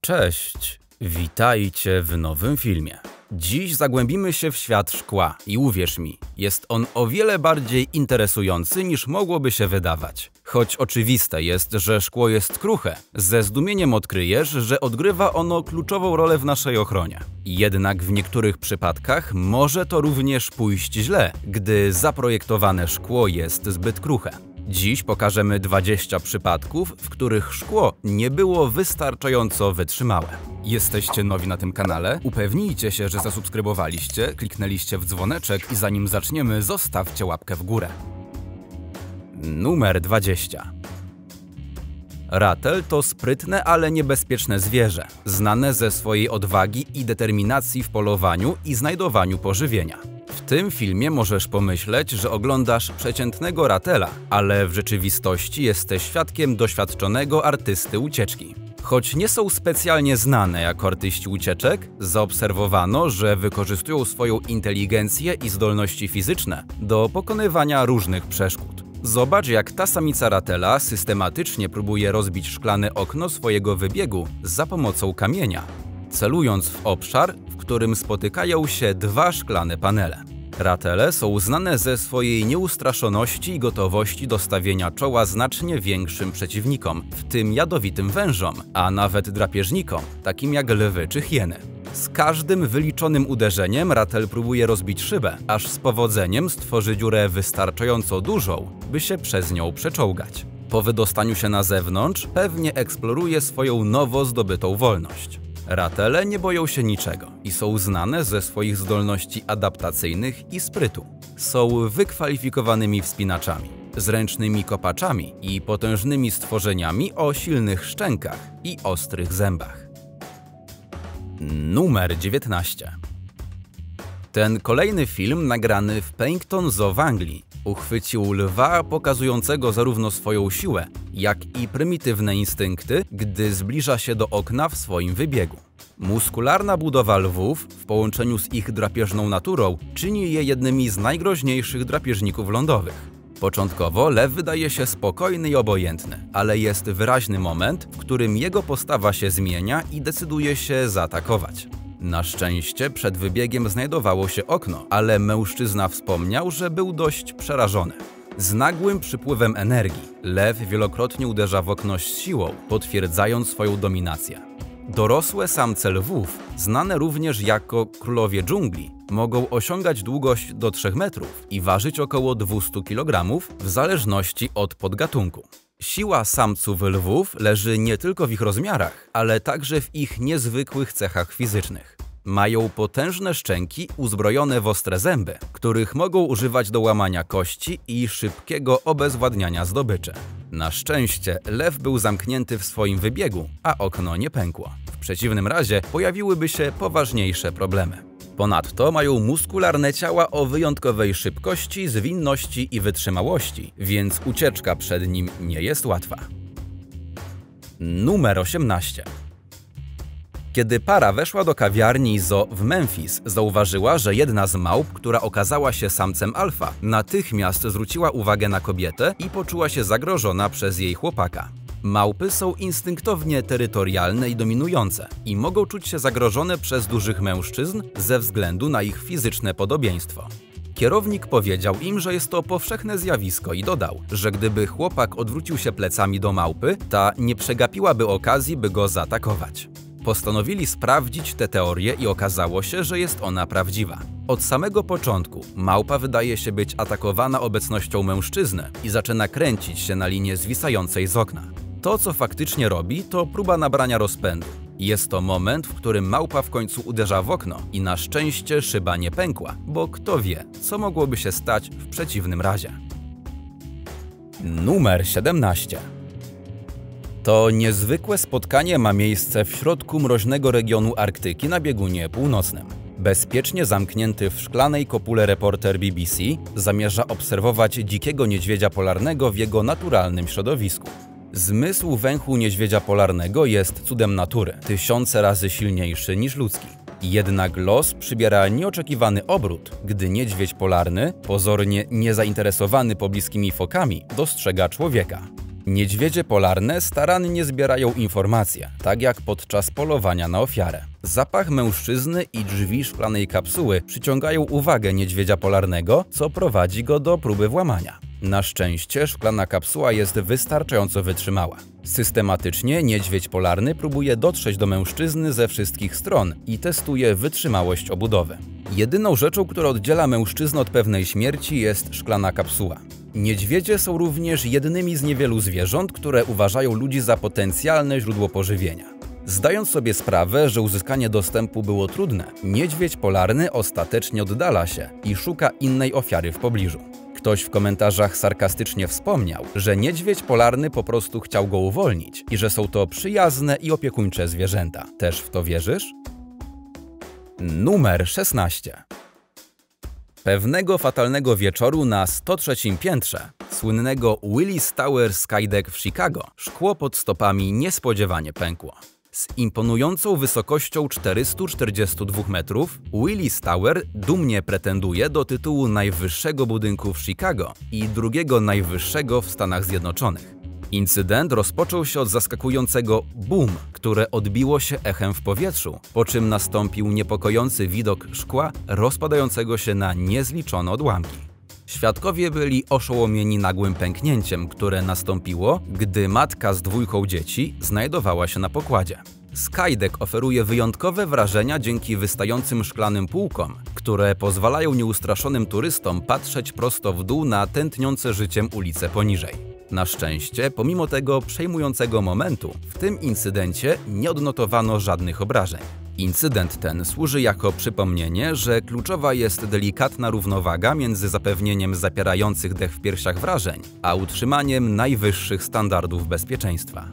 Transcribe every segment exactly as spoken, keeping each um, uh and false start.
Cześć, witajcie w nowym filmie. Dziś zagłębimy się w świat szkła i uwierz mi, jest on o wiele bardziej interesujący niż mogłoby się wydawać. Choć oczywiste jest, że szkło jest kruche, ze zdumieniem odkryjesz, że odgrywa ono kluczową rolę w naszej ochronie. Jednak w niektórych przypadkach może to również pójść źle, gdy zaprojektowane szkło jest zbyt kruche. Dziś pokażemy dwadzieścia przypadków, w których szkło nie było wystarczająco wytrzymałe. Jesteście nowi na tym kanale? Upewnijcie się, że zasubskrybowaliście, kliknęliście w dzwoneczek i zanim zaczniemy, zostawcie łapkę w górę. Numer dwadzieścia. Ratel to sprytne, ale niebezpieczne zwierzę, znane ze swojej odwagi i determinacji w polowaniu i znajdowaniu pożywienia. W tym filmie możesz pomyśleć, że oglądasz przeciętnego ratela, ale w rzeczywistości jesteś świadkiem doświadczonego artysty ucieczki. Choć nie są specjalnie znane jako artyści ucieczek, zaobserwowano, że wykorzystują swoją inteligencję i zdolności fizyczne do pokonywania różnych przeszkód. Zobacz, jak ta samica ratela systematycznie próbuje rozbić szklane okno swojego wybiegu za pomocą kamienia, celując w obszar, w którym spotykają się dwa szklane panele. Ratele są znane ze swojej nieustraszoności i gotowości do stawienia czoła znacznie większym przeciwnikom, w tym jadowitym wężom, a nawet drapieżnikom, takim jak lwy czy hieny. Z każdym wyliczonym uderzeniem ratel próbuje rozbić szybę, aż z powodzeniem stworzy dziurę wystarczająco dużą, by się przez nią przeczołgać. Po wydostaniu się na zewnątrz pewnie eksploruje swoją nowo zdobytą wolność. Ratele nie boją się niczego i są znane ze swoich zdolności adaptacyjnych i sprytu. Są wykwalifikowanymi wspinaczami, zręcznymi kopaczami i potężnymi stworzeniami o silnych szczękach i ostrych zębach. Numer dziewiętnaście. Ten kolejny film, nagrany w Paignton Zoo w Anglii, uchwycił lwa pokazującego zarówno swoją siłę, jak i prymitywne instynkty, gdy zbliża się do okna w swoim wybiegu. Muskularna budowa lwów w połączeniu z ich drapieżną naturą czyni je jednymi z najgroźniejszych drapieżników lądowych. Początkowo lew wydaje się spokojny i obojętny, ale jest wyraźny moment, w którym jego postawa się zmienia i decyduje się zaatakować. Na szczęście przed wybiegiem znajdowało się okno, ale mężczyzna wspomniał, że był dość przerażony. Z nagłym przypływem energii lew wielokrotnie uderza w okno z siłą, potwierdzając swoją dominację. Dorosłe samce lwów, znane również jako królowie dżungli, mogą osiągać długość do trzech metrów i ważyć około dwieście kilogramów w zależności od podgatunku. Siła samców lwów leży nie tylko w ich rozmiarach, ale także w ich niezwykłych cechach fizycznych. Mają potężne szczęki uzbrojone w ostre zęby, których mogą używać do łamania kości i szybkiego obezwładniania zdobyczy. Na szczęście lew był zamknięty w swoim wybiegu, a okno nie pękło. W przeciwnym razie pojawiłyby się poważniejsze problemy. Ponadto mają muskularne ciała o wyjątkowej szybkości, zwinności i wytrzymałości, więc ucieczka przed nim nie jest łatwa. Numer osiemnaście. Kiedy para weszła do kawiarni Zoo w Memphis, zauważyła, że jedna z małp, która okazała się samcem alfa, natychmiast zwróciła uwagę na kobietę i poczuła się zagrożona przez jej chłopaka. Małpy są instynktownie terytorialne i dominujące i mogą czuć się zagrożone przez dużych mężczyzn ze względu na ich fizyczne podobieństwo. Kierownik powiedział im, że jest to powszechne zjawisko i dodał, że gdyby chłopak odwrócił się plecami do małpy, ta nie przegapiłaby okazji, by go zaatakować. Postanowili sprawdzić tę teorię i okazało się, że jest ona prawdziwa. Od samego początku małpa wydaje się być atakowana obecnością mężczyzny i zaczyna kręcić się na linie zwisającej z okna. To, co faktycznie robi, to próba nabrania rozpędu. Jest to moment, w którym małpa w końcu uderza w okno i na szczęście szyba nie pękła, bo kto wie, co mogłoby się stać w przeciwnym razie. Numer siedemnaście. To niezwykłe spotkanie ma miejsce w środku mroźnego regionu Arktyki na biegunie północnym. Bezpiecznie zamknięty w szklanej kopule reporter B B C zamierza obserwować dzikiego niedźwiedzia polarnego w jego naturalnym środowisku. Zmysł węchu niedźwiedzia polarnego jest cudem natury, tysiące razy silniejszy niż ludzki. Jednak los przybiera nieoczekiwany obrót, gdy niedźwiedź polarny, pozornie niezainteresowany pobliskimi fokami, dostrzega człowieka. Niedźwiedzie polarne starannie zbierają informacje, tak jak podczas polowania na ofiarę. Zapach mężczyzny i drzwi szklanej kapsuły przyciągają uwagę niedźwiedzia polarnego, co prowadzi go do próby włamania. Na szczęście szklana kapsuła jest wystarczająco wytrzymała. Systematycznie niedźwiedź polarny próbuje dotrzeć do mężczyzny ze wszystkich stron i testuje wytrzymałość obudowy. Jedyną rzeczą, która oddziela mężczyznę od pewnej śmierci, jest szklana kapsuła. Niedźwiedzie są również jednymi z niewielu zwierząt, które uważają ludzi za potencjalne źródło pożywienia. Zdając sobie sprawę, że uzyskanie dostępu było trudne, niedźwiedź polarny ostatecznie oddala się i szuka innej ofiary w pobliżu. Ktoś w komentarzach sarkastycznie wspomniał, że niedźwiedź polarny po prostu chciał go uwolnić i że są to przyjazne i opiekuńcze zwierzęta. Też w to wierzysz? Numer szesnaście. Pewnego fatalnego wieczoru na sto trzecim piętrze słynnego Willis Tower Skydeck w Chicago szkło pod stopami niespodziewanie pękło. Z imponującą wysokością czterystu czterdziestu dwóch metrów Willis Tower dumnie pretenduje do tytułu najwyższego budynku w Chicago i drugiego najwyższego w Stanach Zjednoczonych. Incydent rozpoczął się od zaskakującego boom, które odbiło się echem w powietrzu, po czym nastąpił niepokojący widok szkła rozpadającego się na niezliczone odłamki. Świadkowie byli oszołomieni nagłym pęknięciem, które nastąpiło, gdy matka z dwójką dzieci znajdowała się na pokładzie. Skydeck oferuje wyjątkowe wrażenia dzięki wystającym szklanym półkom, które pozwalają nieustraszonym turystom patrzeć prosto w dół na tętniące życiem ulice poniżej. Na szczęście, pomimo tego przejmującego momentu, w tym incydencie nie odnotowano żadnych obrażeń. Incydent ten służy jako przypomnienie, że kluczowa jest delikatna równowaga między zapewnieniem zapierających dech w piersiach wrażeń, a utrzymaniem najwyższych standardów bezpieczeństwa.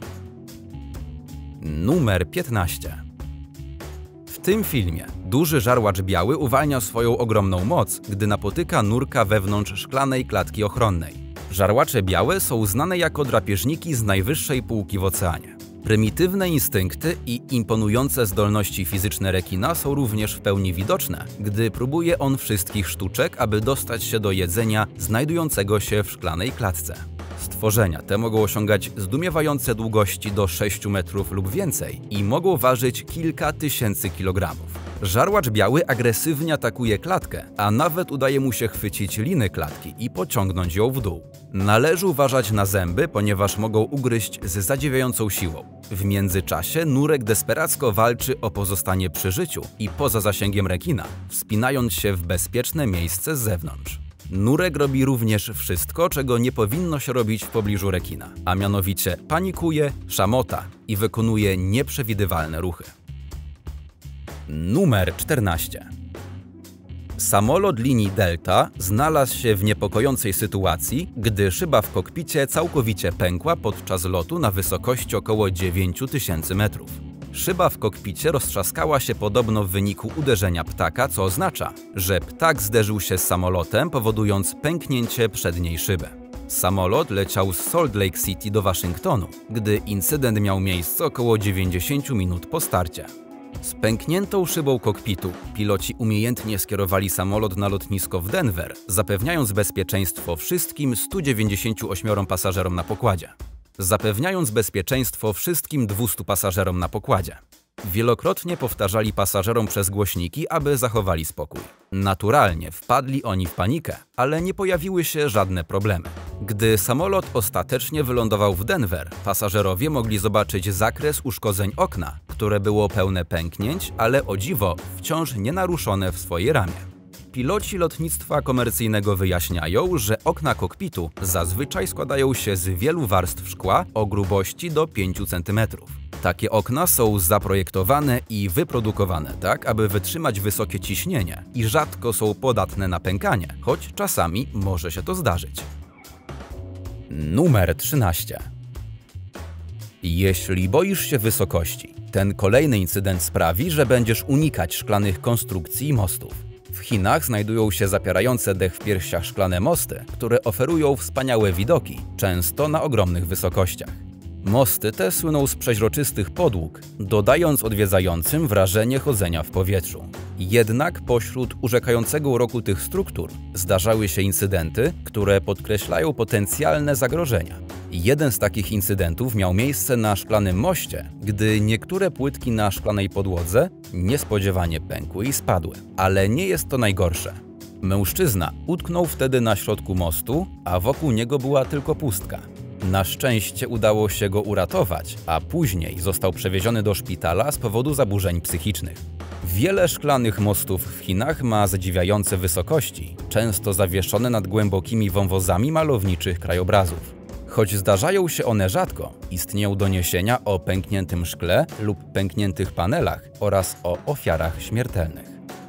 Numer piętnaście. W tym filmie duży żarłacz biały uwalnia swoją ogromną moc, gdy napotyka nurka wewnątrz szklanej klatki ochronnej. Żarłacze białe są znane jako drapieżniki z najwyższej półki w oceanie. Prymitywne instynkty i imponujące zdolności fizyczne rekina są również w pełni widoczne, gdy próbuje on wszystkich sztuczek, aby dostać się do jedzenia znajdującego się w szklanej klatce. Stworzenia te mogą osiągać zdumiewające długości do sześciu metrów lub więcej i mogą ważyć kilka tysięcy kilogramów. Żarłacz biały agresywnie atakuje klatkę, a nawet udaje mu się chwycić liny klatki i pociągnąć ją w dół. Należy uważać na zęby, ponieważ mogą ugryźć z zadziwiającą siłą. W międzyczasie nurek desperacko walczy o pozostanie przy życiu i poza zasięgiem rekina, wspinając się w bezpieczne miejsce z zewnątrz. Nurek robi również wszystko, czego nie powinno się robić w pobliżu rekina, a mianowicie panikuje, szamota i wykonuje nieprzewidywalne ruchy. Numer czternaście. Samolot linii Delta znalazł się w niepokojącej sytuacji, gdy szyba w kokpicie całkowicie pękła podczas lotu na wysokości około dziewięciu tysięcy metrów. Szyba w kokpicie roztrzaskała się podobno w wyniku uderzenia ptaka, co oznacza, że ptak zderzył się z samolotem, powodując pęknięcie przedniej szyby. Samolot leciał z Salt Lake City do Waszyngtonu, gdy incydent miał miejsce około dziewięćdziesięciu minut po starcie. Z pękniętą szybą kokpitu piloci umiejętnie skierowali samolot na lotnisko w Denver, zapewniając bezpieczeństwo wszystkim stu dziewięćdziesięciu ośmiu pasażerom na pokładzie. Zapewniając bezpieczeństwo wszystkim dwustu pasażerom na pokładzie. Wielokrotnie powtarzali pasażerom przez głośniki, aby zachowali spokój. Naturalnie wpadli oni w panikę, ale nie pojawiły się żadne problemy. Gdy samolot ostatecznie wylądował w Denver, pasażerowie mogli zobaczyć zakres uszkodzeń okna, które było pełne pęknięć, ale o dziwo wciąż nienaruszone w swojej ramie. Piloci lotnictwa komercyjnego wyjaśniają, że okna kokpitu zazwyczaj składają się z wielu warstw szkła o grubości do pięciu centymetrów. Takie okna są zaprojektowane i wyprodukowane tak, aby wytrzymać wysokie ciśnienie i rzadko są podatne na pękanie, choć czasami może się to zdarzyć. Numer trzynaście. Jeśli boisz się wysokości, ten kolejny incydent sprawi, że będziesz unikać szklanych konstrukcji i mostów. W Chinach znajdują się zapierające dech w piersiach szklane mosty, które oferują wspaniałe widoki, często na ogromnych wysokościach. Mosty te słyną z przeźroczystych podłóg, dodając odwiedzającym wrażenie chodzenia w powietrzu. Jednak pośród urzekającego uroku tych struktur zdarzały się incydenty, które podkreślają potencjalne zagrożenia. Jeden z takich incydentów miał miejsce na szklanym moście, gdy niektóre płytki na szklanej podłodze niespodziewanie pękły i spadły. Ale nie jest to najgorsze. Mężczyzna utknął wtedy na środku mostu, a wokół niego była tylko pustka. Na szczęście udało się go uratować, a później został przewieziony do szpitala z powodu zaburzeń psychicznych. Wiele szklanych mostów w Chinach ma zadziwiające wysokości, często zawieszone nad głębokimi wąwozami malowniczych krajobrazów. Choć zdarzają się one rzadko, istnieją doniesienia o pękniętym szkle lub pękniętych panelach oraz o ofiarach śmiertelnych.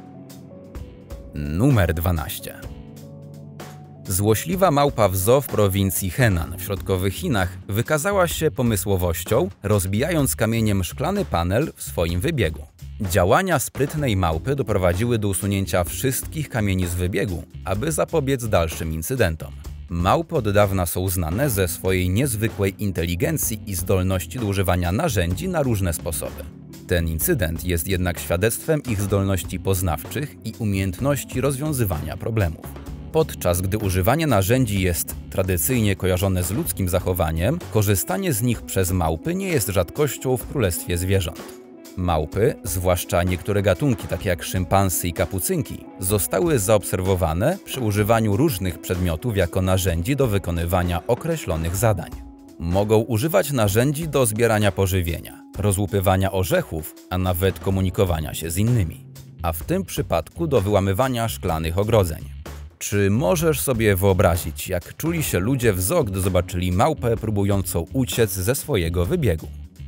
Numer dwanaście. Złośliwa małpa w zoo w prowincji Henan w środkowych Chinach wykazała się pomysłowością, rozbijając kamieniem szklany panel w swoim wybiegu. Działania sprytnej małpy doprowadziły do usunięcia wszystkich kamieni z wybiegu, aby zapobiec dalszym incydentom. Małpy od dawna są znane ze swojej niezwykłej inteligencji i zdolności do używania narzędzi na różne sposoby. Ten incydent jest jednak świadectwem ich zdolności poznawczych i umiejętności rozwiązywania problemów. Podczas gdy używanie narzędzi jest tradycyjnie kojarzone z ludzkim zachowaniem, korzystanie z nich przez małpy nie jest rzadkością w królestwie zwierząt. Małpy, zwłaszcza niektóre gatunki takie jak szympansy i kapucynki, zostały zaobserwowane przy używaniu różnych przedmiotów jako narzędzi do wykonywania określonych zadań. Mogą używać narzędzi do zbierania pożywienia, rozłupywania orzechów, a nawet komunikowania się z innymi. A w tym przypadku do wyłamywania szklanych ogrodzeń. Czy możesz sobie wyobrazić, jak czuli się ludzie w zoo, gdy zobaczyli małpę próbującą uciec ze swojego wybiegu?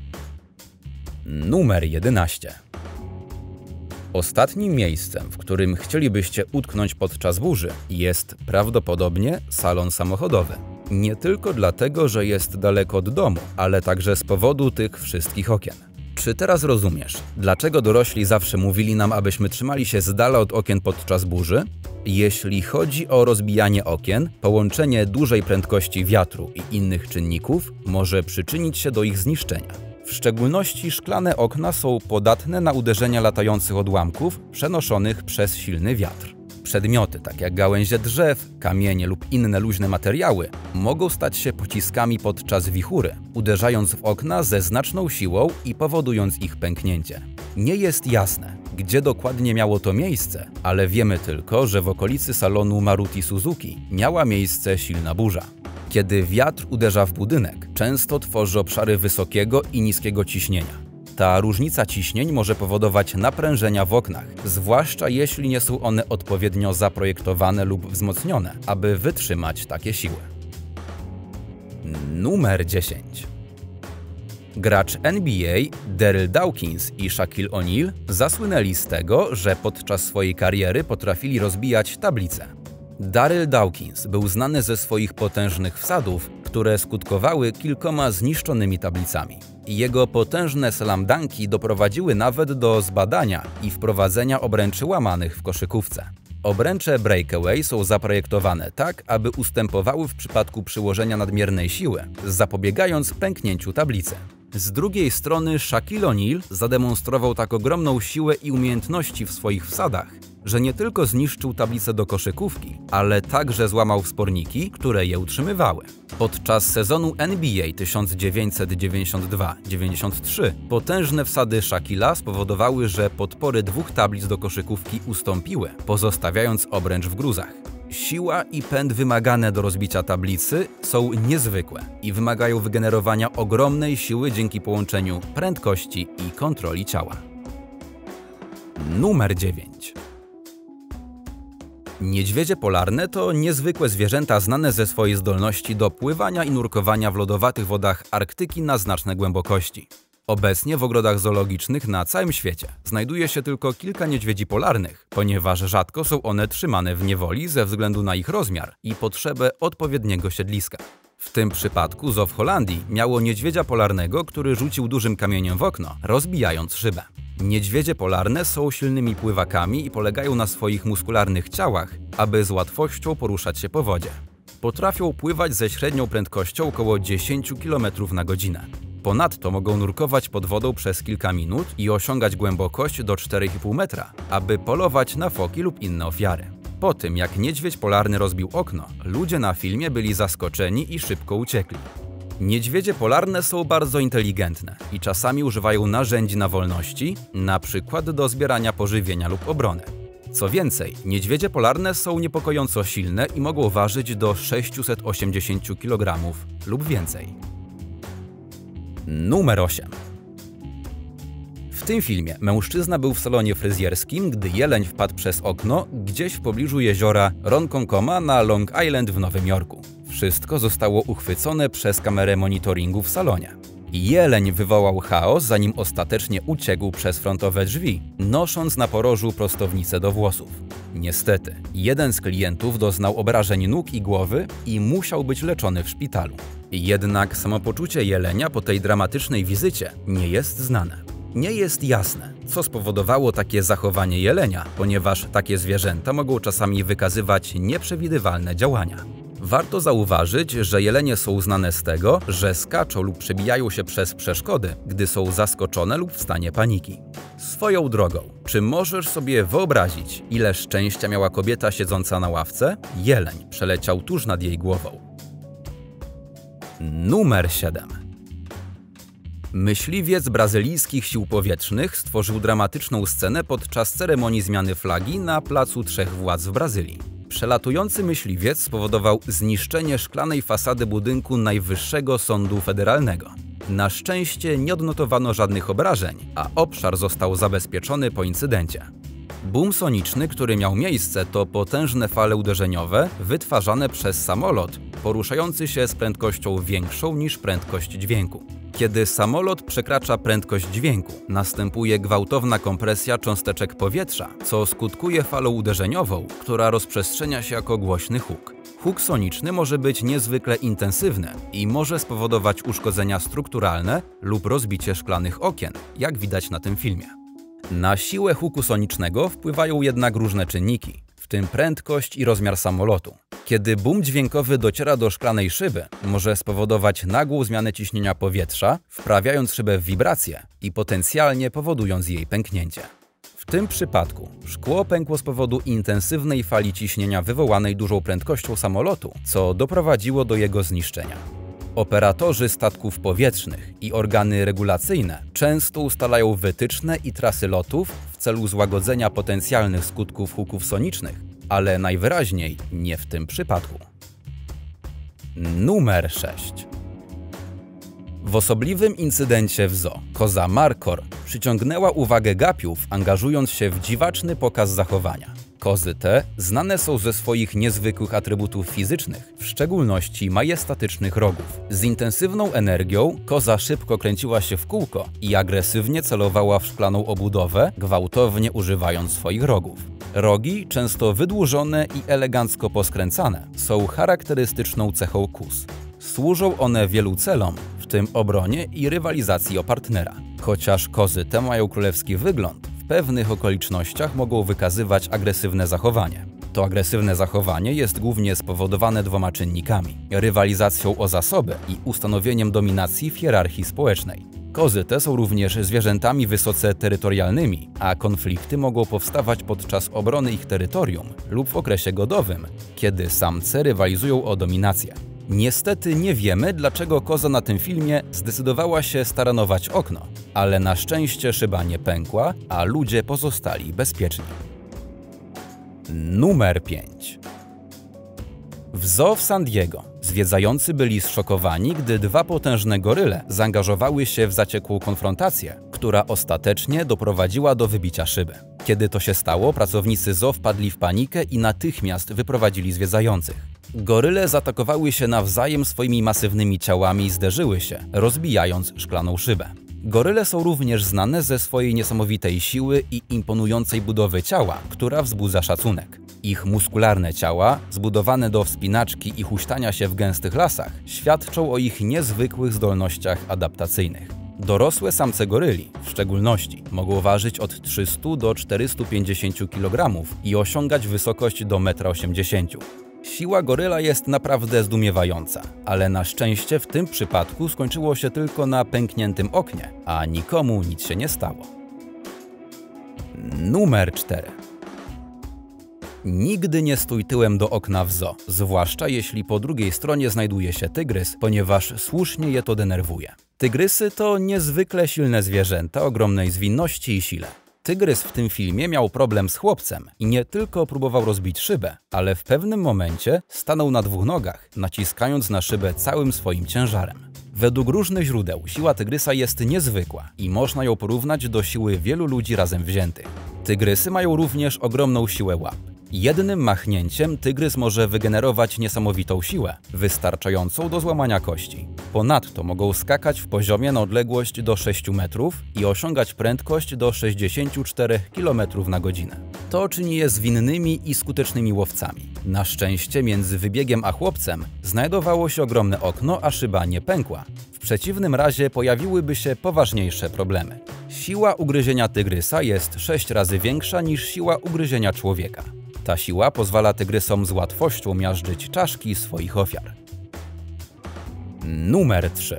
Numer jedenaście. Ostatnim miejscem, w którym chcielibyście utknąć podczas burzy, jest prawdopodobnie salon samochodowy. Nie tylko dlatego, że jest daleko od domu, ale także z powodu tych wszystkich okien. Czy teraz rozumiesz, dlaczego dorośli zawsze mówili nam, abyśmy trzymali się z dala od okien podczas burzy? Jeśli chodzi o rozbijanie okien, połączenie dużej prędkości wiatru i innych czynników może przyczynić się do ich zniszczenia. W szczególności szklane okna są podatne na uderzenia latających odłamków przenoszonych przez silny wiatr. Przedmioty, tak jak gałęzie drzew, kamienie lub inne luźne materiały, mogą stać się pociskami podczas wichury, uderzając w okna ze znaczną siłą i powodując ich pęknięcie. Nie jest jasne, gdzie dokładnie miało to miejsce, ale wiemy tylko, że w okolicy salonu Maruti Suzuki miała miejsce silna burza. Kiedy wiatr uderza w budynek, często tworzy obszary wysokiego i niskiego ciśnienia. Ta różnica ciśnień może powodować naprężenia w oknach, zwłaszcza jeśli nie są one odpowiednio zaprojektowane lub wzmocnione, aby wytrzymać takie siły. Numer dziesięć. Gracz N B A Daryl Dawkins i Shaquille O'Neal zasłynęli z tego, że podczas swojej kariery potrafili rozbijać tablice. Daryl Dawkins był znany ze swoich potężnych wsadów, które skutkowały kilkoma zniszczonymi tablicami. Jego potężne slam dunki doprowadziły nawet do zbadania i wprowadzenia obręczy łamanych w koszykówce. Obręcze breakaway są zaprojektowane tak, aby ustępowały w przypadku przyłożenia nadmiernej siły, zapobiegając pęknięciu tablicy. Z drugiej strony Shaquille O'Neal zademonstrował tak ogromną siłę i umiejętności w swoich wsadach, że nie tylko zniszczył tablicę do koszykówki, ale także złamał wsporniki, które je utrzymywały. Podczas sezonu N B A tysiąc dziewięćset dziewięćdziesiąt dwa dziewięćdziesiąt trzy potężne wsady Shaquilla spowodowały, że podpory dwóch tablic do koszykówki ustąpiły, pozostawiając obręcz w gruzach. Siła i pęd wymagane do rozbicia tablicy są niezwykłe i wymagają wygenerowania ogromnej siły dzięki połączeniu prędkości i kontroli ciała. Numer dziewięć. Niedźwiedzie polarne to niezwykłe zwierzęta znane ze swojej zdolności do pływania i nurkowania w lodowatych wodach Arktyki na znaczne głębokości. Obecnie w ogrodach zoologicznych na całym świecie znajduje się tylko kilka niedźwiedzi polarnych, ponieważ rzadko są one trzymane w niewoli ze względu na ich rozmiar i potrzebę odpowiedniego siedliska. W tym przypadku zoo w Holandii miało niedźwiedzia polarnego, który rzucił dużym kamieniem w okno, rozbijając szybę. Niedźwiedzie polarne są silnymi pływakami i polegają na swoich muskularnych ciałach, aby z łatwością poruszać się po wodzie. Potrafią pływać ze średnią prędkością około dziesięć kilometrów na godzinę. Ponadto mogą nurkować pod wodą przez kilka minut i osiągać głębokość do czterech i pół metra, aby polować na foki lub inne ofiary. Po tym, jak niedźwiedź polarny rozbił okno, ludzie na filmie byli zaskoczeni i szybko uciekli. Niedźwiedzie polarne są bardzo inteligentne i czasami używają narzędzi na wolności, na przykład do zbierania pożywienia lub obrony. Co więcej, niedźwiedzie polarne są niepokojąco silne i mogą ważyć do sześciuset osiemdziesięciu kilogramów lub więcej. Numer osiem. W tym filmie mężczyzna był w salonie fryzjerskim, gdy jeleń wpadł przez okno gdzieś w pobliżu jeziora Ronkonkoma na Long Island w Nowym Jorku. Wszystko zostało uchwycone przez kamerę monitoringu w salonie. Jeleń wywołał chaos, zanim ostatecznie uciekł przez frontowe drzwi, nosząc na porożu prostownicę do włosów. Niestety, jeden z klientów doznał obrażeń nóg i głowy i musiał być leczony w szpitalu. Jednak samopoczucie jelenia po tej dramatycznej wizycie nie jest znane. Nie jest jasne, co spowodowało takie zachowanie jelenia, ponieważ takie zwierzęta mogą czasami wykazywać nieprzewidywalne działania. Warto zauważyć, że jelenie są znane z tego, że skaczą lub przebijają się przez przeszkody, gdy są zaskoczone lub w stanie paniki. Swoją drogą, czy możesz sobie wyobrazić, ile szczęścia miała kobieta siedząca na ławce? Jeleń przeleciał tuż nad jej głową. Numer siedem. Myśliwiec brazylijskich sił powietrznych stworzył dramatyczną scenę podczas ceremonii zmiany flagi na Placu Trzech Władz w Brazylii. Przelatujący myśliwiec spowodował zniszczenie szklanej fasady budynku Najwyższego Sądu Federalnego. Na szczęście nie odnotowano żadnych obrażeń, a obszar został zabezpieczony po incydencie. Boom soniczny, który miał miejsce, to potężne fale uderzeniowe wytwarzane przez samolot poruszający się z prędkością większą niż prędkość dźwięku. Kiedy samolot przekracza prędkość dźwięku, następuje gwałtowna kompresja cząsteczek powietrza, co skutkuje falą uderzeniową, która rozprzestrzenia się jako głośny huk. Huk soniczny może być niezwykle intensywny i może spowodować uszkodzenia strukturalne lub rozbicie szklanych okien, jak widać na tym filmie. Na siłę huku sonicznego wpływają jednak różne czynniki, w tym prędkość i rozmiar samolotu. Kiedy boom dźwiękowy dociera do szklanej szyby, może spowodować nagłą zmianę ciśnienia powietrza, wprawiając szybę w wibrację i potencjalnie powodując jej pęknięcie. W tym przypadku szkło pękło z powodu intensywnej fali ciśnienia wywołanej dużą prędkością samolotu, co doprowadziło do jego zniszczenia. Operatorzy statków powietrznych i organy regulacyjne często ustalają wytyczne i trasy lotów w celu złagodzenia potencjalnych skutków huków sonicznych, ale najwyraźniej nie w tym przypadku. Numer sześć. W osobliwym incydencie w zoo koza Markhor przyciągnęła uwagę gapiów, angażując się w dziwaczny pokaz zachowania. Kozy te znane są ze swoich niezwykłych atrybutów fizycznych, w szczególności majestatycznych rogów. Z intensywną energią koza szybko kręciła się w kółko i agresywnie celowała w szklaną obudowę, gwałtownie używając swoich rogów. Rogi, często wydłużone i elegancko poskręcane, są charakterystyczną cechą kóz. Służą one wielu celom, w tym obronie i rywalizacji o partnera. Chociaż kozy te mają królewski wygląd, w pewnych okolicznościach mogą wykazywać agresywne zachowanie. To agresywne zachowanie jest głównie spowodowane dwoma czynnikami: rywalizacją o zasoby i ustanowieniem dominacji w hierarchii społecznej. Kozy te są również zwierzętami wysoce terytorialnymi, a konflikty mogą powstawać podczas obrony ich terytorium lub w okresie godowym, kiedy samce rywalizują o dominację. Niestety nie wiemy, dlaczego koza na tym filmie zdecydowała się staranować okno, ale na szczęście szyba nie pękła, a ludzie pozostali bezpieczni. Numer pięć. W zoo w San Diego zwiedzający byli zszokowani, gdy dwa potężne goryle zaangażowały się w zaciekłą konfrontację, która ostatecznie doprowadziła do wybicia szyby. Kiedy to się stało, pracownicy zoo wpadli w panikę i natychmiast wyprowadzili zwiedzających. Goryle zaatakowały się nawzajem swoimi masywnymi ciałami i zderzyły się, rozbijając szklaną szybę. Goryle są również znane ze swojej niesamowitej siły i imponującej budowy ciała, która wzbudza szacunek. Ich muskularne ciała, zbudowane do wspinaczki i huśtania się w gęstych lasach, świadczą o ich niezwykłych zdolnościach adaptacyjnych. Dorosłe samce goryli, w szczególności, mogą ważyć od trzystu do czterystu pięćdziesięciu kilogramów i osiągać wysokość do metra osiemdziesięciu. Siła goryla jest naprawdę zdumiewająca, ale na szczęście w tym przypadku skończyło się tylko na pękniętym oknie, a nikomu nic się nie stało. Numer cztery. Nigdy nie stój tyłem do okna w zoo, zwłaszcza jeśli po drugiej stronie znajduje się tygrys, ponieważ słusznie je to denerwuje. Tygrysy to niezwykle silne zwierzęta o ogromnej zwinności i sile. Tygrys w tym filmie miał problem z chłopcem i nie tylko próbował rozbić szybę, ale w pewnym momencie stanął na dwóch nogach, naciskając na szybę całym swoim ciężarem. Według różnych źródeł siła tygrysa jest niezwykła i można ją porównać do siły wielu ludzi razem wziętych. Tygrysy mają również ogromną siłę łap. Jednym machnięciem tygrys może wygenerować niesamowitą siłę, wystarczającą do złamania kości. Ponadto mogą skakać w poziomie na odległość do sześciu metrów i osiągać prędkość do sześćdziesięciu czterech kilometrów na godzinę. To czyni je zwinnymi i skutecznymi łowcami. Na szczęście między wybiegiem a chłopcem znajdowało się ogromne okno, a szyba nie pękła. W przeciwnym razie pojawiłyby się poważniejsze problemy. Siła ugryzienia tygrysa jest sześć razy większa niż siła ugryzienia człowieka. Ta siła pozwala tygrysom z łatwością miażdżyć czaszki swoich ofiar. Numer trzy.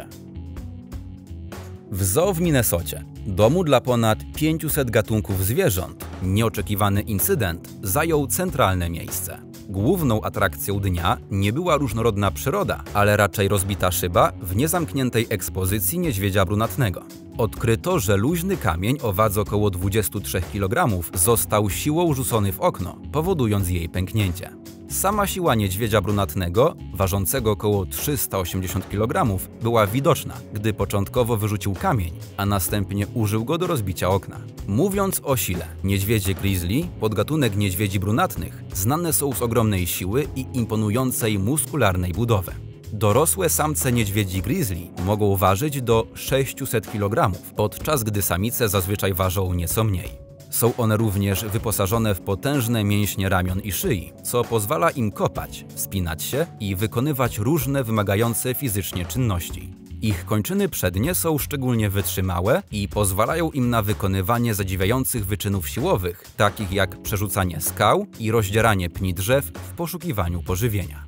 W zoo w Minnesocie, domu dla ponad pięciuset gatunków zwierząt, nieoczekiwany incydent zajął centralne miejsce. Główną atrakcją dnia nie była różnorodna przyroda, ale raczej rozbita szyba w niezamkniętej ekspozycji niedźwiedzia brunatnego. Odkryto, że luźny kamień o wadze około dwudziestu trzech kilogramów został siłą rzucony w okno, powodując jej pęknięcie. Sama siła niedźwiedzia brunatnego, ważącego około trzysta osiemdziesiąt kilogramów, była widoczna, gdy początkowo wyrzucił kamień, a następnie użył go do rozbicia okna. Mówiąc o sile, niedźwiedzie grizzly, podgatunek niedźwiedzi brunatnych, znane są z ogromnej siły i imponującej muskularnej budowy. Dorosłe samce niedźwiedzi grizzly mogą ważyć do sześciuset kilogramów, podczas gdy samice zazwyczaj ważą nieco mniej. Są one również wyposażone w potężne mięśnie ramion i szyi, co pozwala im kopać, wspinać się i wykonywać różne wymagające fizycznie czynności. Ich kończyny przednie są szczególnie wytrzymałe i pozwalają im na wykonywanie zadziwiających wyczynów siłowych, takich jak przerzucanie skał i rozdzieranie pni drzew w poszukiwaniu pożywienia.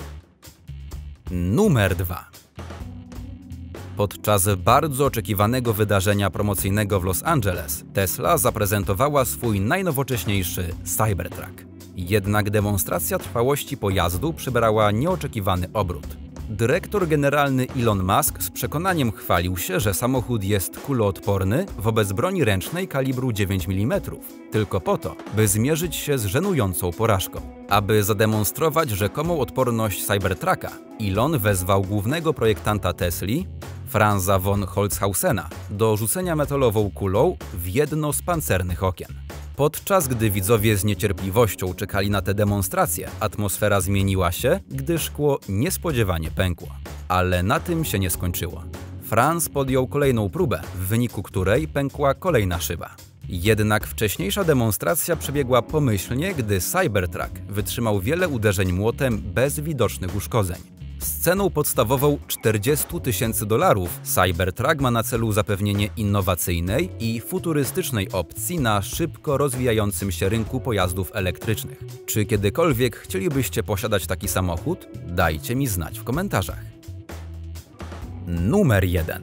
Numer dwa. Podczas bardzo oczekiwanego wydarzenia promocyjnego w Los Angeles Tesla zaprezentowała swój najnowocześniejszy Cybertruck. Jednak demonstracja trwałości pojazdu przybrała nieoczekiwany obrót. Dyrektor generalny Elon Musk z przekonaniem chwalił się, że samochód jest kuloodporny wobec broni ręcznej kalibru dziewięć milimetrów, tylko po to, by zmierzyć się z żenującą porażką. Aby zademonstrować rzekomą odporność Cybertrucka, Elon wezwał głównego projektanta Tesli, Franza von Holzhausena, do rzucenia metalową kulą w jedno z pancernych okien. Podczas gdy widzowie z niecierpliwością czekali na tę demonstrację, atmosfera zmieniła się, gdy szkło niespodziewanie pękło. Ale na tym się nie skończyło. Franz podjął kolejną próbę, w wyniku której pękła kolejna szyba. Jednak wcześniejsza demonstracja przebiegła pomyślnie, gdy Cybertruck wytrzymał wiele uderzeń młotem bez widocznych uszkodzeń. Z ceną podstawową czterdziestu tysięcy dolarów Cybertruck ma na celu zapewnienie innowacyjnej i futurystycznej opcji na szybko rozwijającym się rynku pojazdów elektrycznych. Czy kiedykolwiek chcielibyście posiadać taki samochód? Dajcie mi znać w komentarzach. Numer jeden.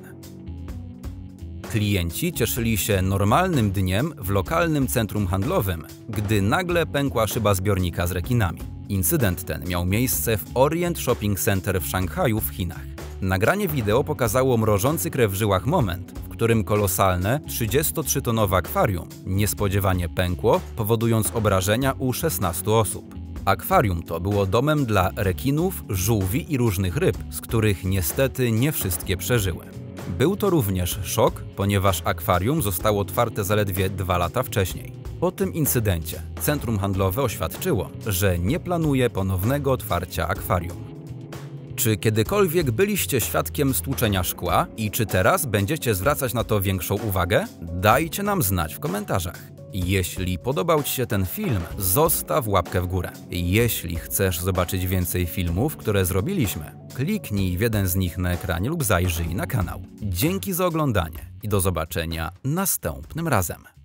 Klienci cieszyli się normalnym dniem w lokalnym centrum handlowym, gdy nagle pękła szyba zbiornika z rekinami. Incydent ten miał miejsce w Orient Shopping Center w Szanghaju w Chinach. Nagranie wideo pokazało mrożący krew w żyłach moment, w którym kolosalne trzydziestotrzytonowe akwarium niespodziewanie pękło, powodując obrażenia u szesnastu osób. Akwarium to było domem dla rekinów, żółwi i różnych ryb, z których niestety nie wszystkie przeżyły. Był to również szok, ponieważ akwarium zostało otwarte zaledwie dwa lata wcześniej. Po tym incydencie centrum handlowe oświadczyło, że nie planuje ponownego otwarcia akwarium. Czy kiedykolwiek byliście świadkiem stłuczenia szkła i czy teraz będziecie zwracać na to większą uwagę? Dajcie nam znać w komentarzach. Jeśli podobał Ci się ten film, zostaw łapkę w górę. Jeśli chcesz zobaczyć więcej filmów, które zrobiliśmy, kliknij w jeden z nich na ekranie lub zajrzyj na kanał. Dzięki za oglądanie i do zobaczenia następnym razem.